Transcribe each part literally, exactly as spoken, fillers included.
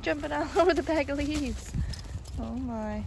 jumping all over the bag of leaves. Oh my.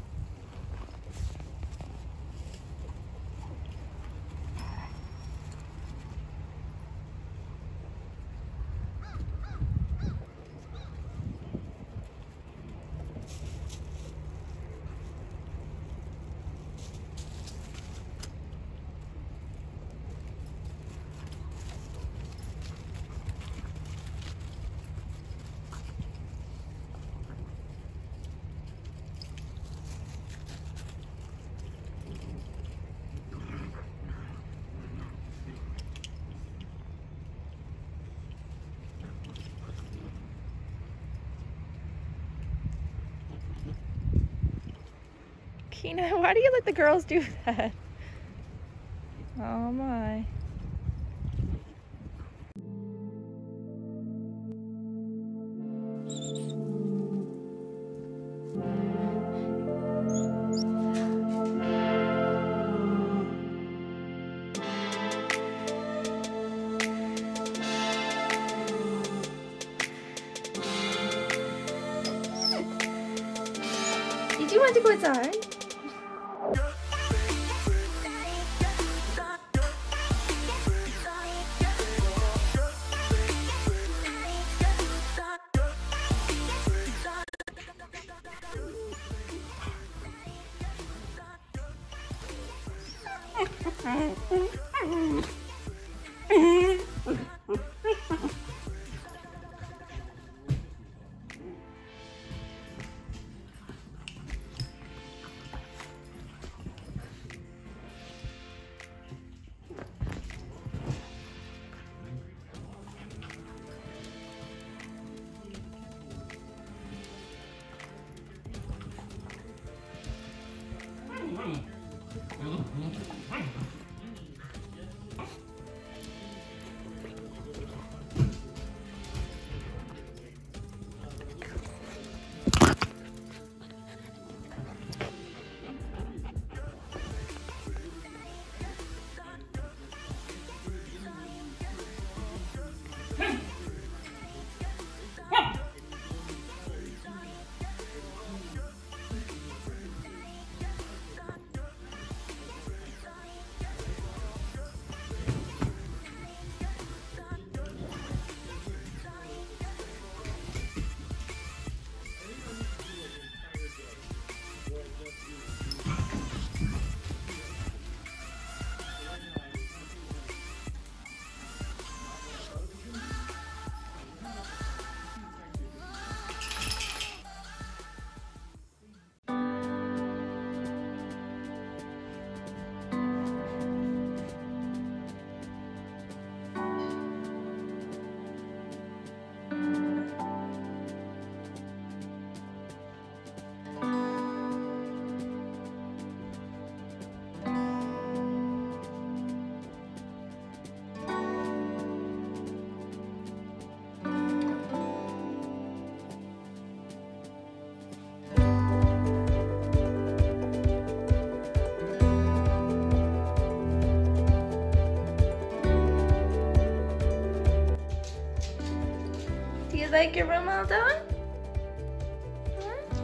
Kina, why do you let the girls do that? Oh my. Did you want to go inside? Do you like your room all done? Huh?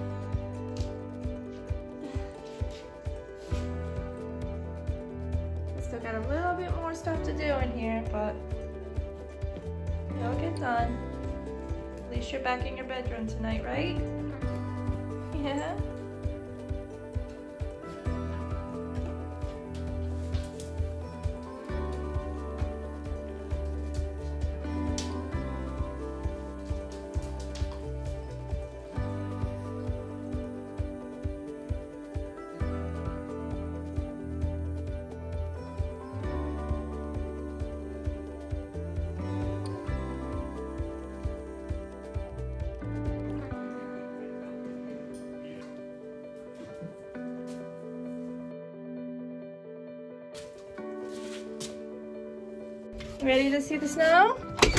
Still got a little bit more stuff to do in here, but it'll get done. At least you're back in your bedroom tonight, right? Yeah? Ready to see the snow?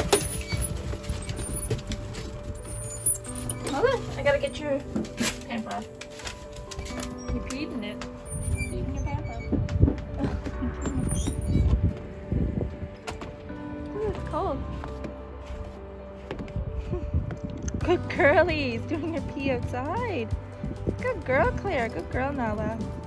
Hold on, I gotta get your pamper. You peed in it. Peed in your pamper. Ooh, it's cold. Good girlies, doing your pee outside. Good girl, Claire. Good girl, Nala.